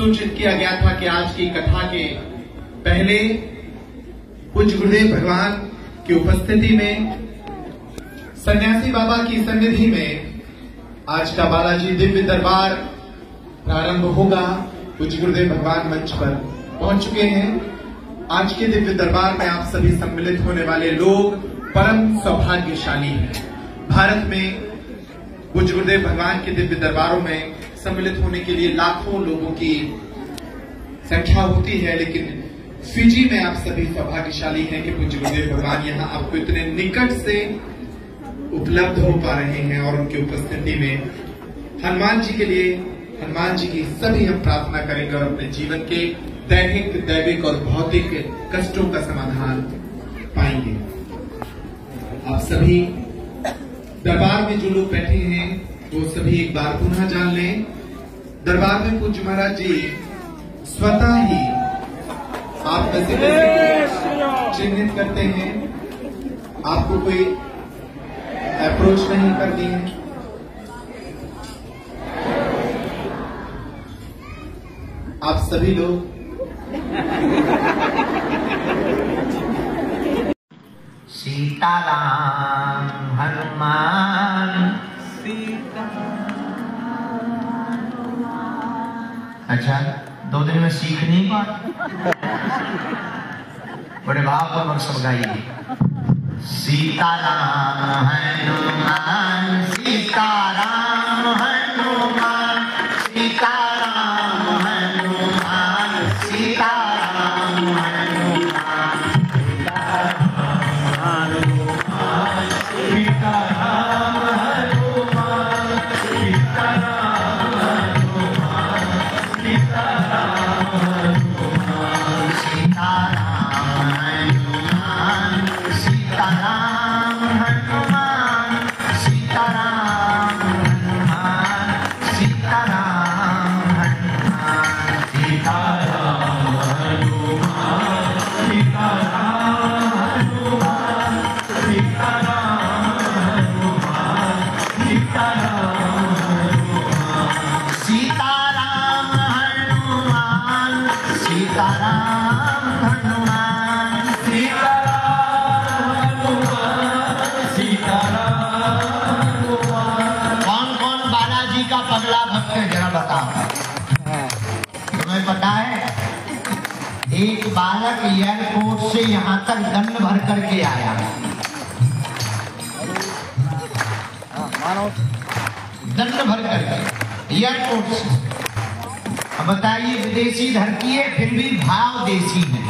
सूचित किया गया था कि आज की कथा के पहले पूज्य गुरुदेव भगवान की उपस्थिति में सन्यासी बाबा की सन्निधि में आज का बालाजी दिव्य दरबार प्रारंभ होगा। पूज्य गुरुदेव भगवान मंच पर पहुंच चुके हैं। आज के दिव्य दरबार में आप सभी सम्मिलित होने वाले लोग परम सौभाग्यशाली हैं। भारत में पूज्य गुरुदेव भगवान के दिव्य दरबारों में सम्मिलित होने के लिए लाखों लोगों की संख्या होती है, लेकिन फिजी में आप सभी सौभाग्यशाली हैं कि पूज्य गुरुदेव भगवान यहाँ आपको इतने निकट से उपलब्ध हो पा रहे हैं और उनकी उपस्थिति में हनुमान जी के लिए, हनुमान जी की सभी हम प्रार्थना करेंगे और अपने जीवन के दैहिक, दैविक और भौतिक कष्टों का समाधान पाएंगे। आप सभी दरबार में जो लोग बैठे हैं वो सभी एक बार पुनः जान लें, दरबार में पूज्य महाराज जी स्वतः ही आप में से चिन्हित करते हैं। आपको कोई अप्रोच नहीं करनी है। आप सभी लोग सीताराम हनुमान सीता। अच्छा, 2 दिन में सीख नहीं पाए, बड़े भावपूर्वक सब गाइए। सीताराम हनुमान सीताराम हनुमान सीताराम हनुमान सीताराम हनुमान सीताराम हनुमान सीताराम हनुमान सीताराम हनुमान सीताराम हनुमान सीताराम हनुमान सीताराम हनुमान सीताराम हनुमान सीताराम हनुमान सीताराम हनुमान सीताराम हनुमान सीताराम हनुमान सीताराम। कौन कौन बालाजी का पगला भक्त है जरा बताओ। तुम्हें पता है एक बालक एयरपोर्ट से यहाँ तक दंड भर करके आया, दंड भर करके एयरपोर्ट से। अब बताइए, विदेशी धरती है फिर भी भाव देसी है,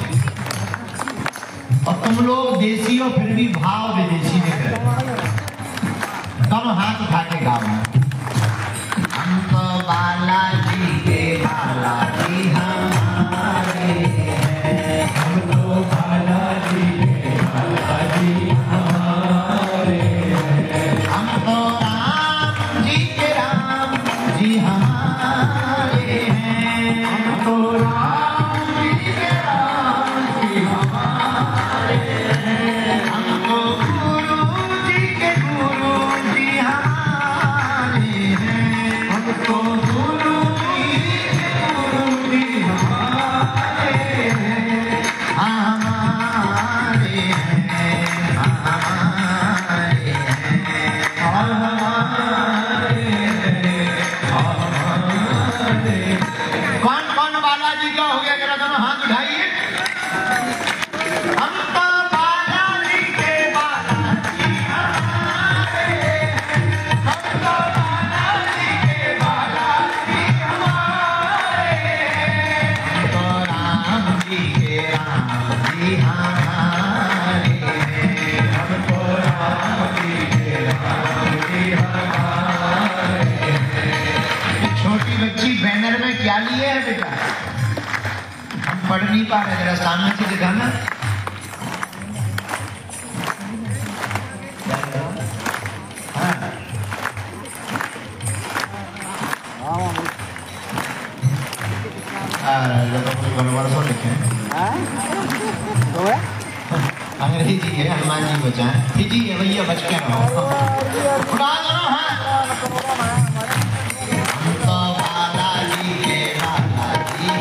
और तुम लोग देसी हो फिर भी भाव विदेशी में करते। कम हाथ उठा के गाँव में हम तो बालाजी के बालाजी हमारे हैं, हम तो बालाजी के बालाजी हमारे हैं, हम तो राम जी के राम जी हमारे हैं, हम तो राम जी के राम जी हमारे हैं, हम तो गुरु जी के गुरु जी हमारे हैं, हम तो गुरु जी के गुरु जी हमारे हैं, हमारे हैं, हमारे हैं, हमारे हैं। कौन कौन बालाजी का हो गया, जरा दोनों हाथ उठाइए। हम तो बालाजी के बालाजी हमारे हैं, हम तो बालाजी के बालाजी हमारे हैं, हम तो राम जी के राम जी हमारे हैं, हम तो राम जी के राम जी हमारे हैं। छोटी बच्ची बैनर में क्या लिए है बेटा? हम पढ़ नहीं पा रहे, जरा सामने से दिखाना। वर्षों लिखे अंग्रेजी है, हनुमान जी बचाए। फिजी है भैया, बच के रहो। उड़ा दो हाथ। हम तो बालाजी के बालाजी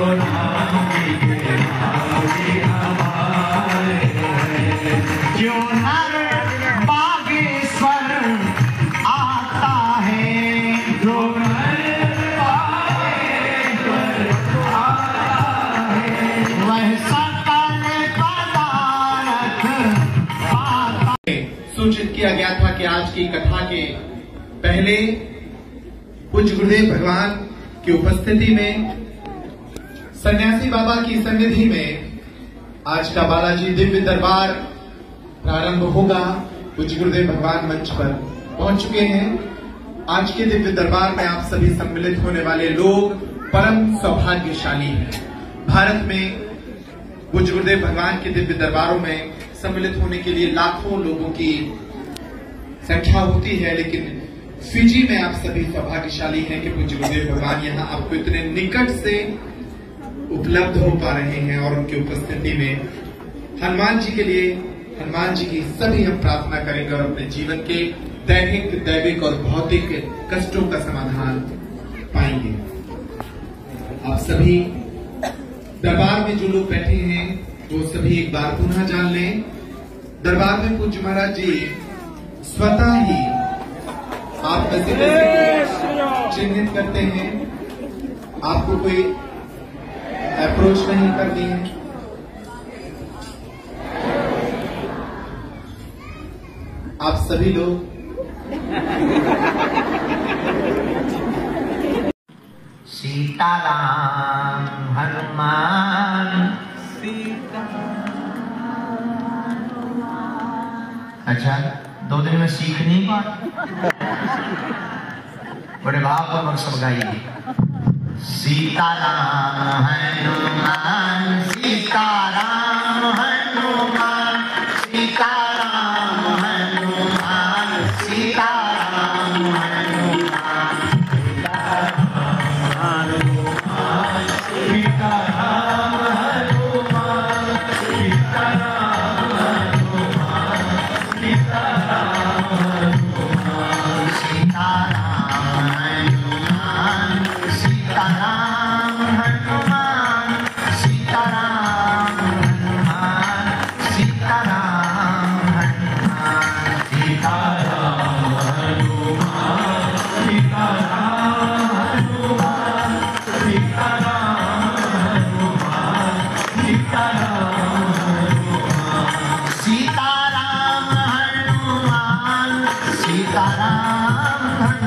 जो नर बागेश्वर आता है, जो नर बागेश्वर आता है, वह सकल पदार्थ पाता। सूचित किया गया था कि आज की कथा के पहले पूज्य गुरुदेव भगवान की उपस्थिति में सन्यासी बाबा की सन्निधि में आज का बालाजी दिव्य दरबार प्रारंभ होगा। पूज्य गुरुदेव भगवान मंच पर पहुंच चुके हैं। आज के दिव्य दरबार में आप सभी सम्मिलित होने वाले लोग परम सौभाग्यशाली हैं। भारत में पूज्य गुरुदेव भगवान के दिव्य दरबारों में सम्मिलित होने के लिए लाखों लोगों की संख्या होती है, लेकिन फिजी में आप सभी सौभाग्यशाली हैं कि पूज्य गुरुदेव भगवान यहाँ आपको इतने निकट से उपलब्ध हो पा रहे हैं और उनकी उपस्थिति में हनुमान जी के लिए, हनुमान जी की सभी हम प्रार्थना करेंगे और अपने जीवन के दैहिक, दैविक और भौतिक कष्टों का समाधान पाएंगे। आप सभी दरबार में जो लोग बैठे हैं वो सभी एक बार पुनः जान लें, दरबार में पूज्य महाराज जी स्वतः ही आप में से चिन्हित करते हैं। आपको कोई अप्रोच नहीं करनी है। आप सभी लोग सीताराम हनुमान सीता। अच्छा, 2 दिन में सीख नहीं पाते, बड़े भावपूर्वक सब गाइए। सीताराम हनुमान सीताराम हनुमान सीताराम हनुमान सीताराम हनुमान सीताराम हनुमान सीताराम हनुमान सीताराम हनुमान सीताराम हनुमान सीताराम हनुमान सीताराम हनुमान सीताराम हनुमान सीताराम हनुमान सीताराम हनुमान सीताराम हनुमान सीताराम हनुमान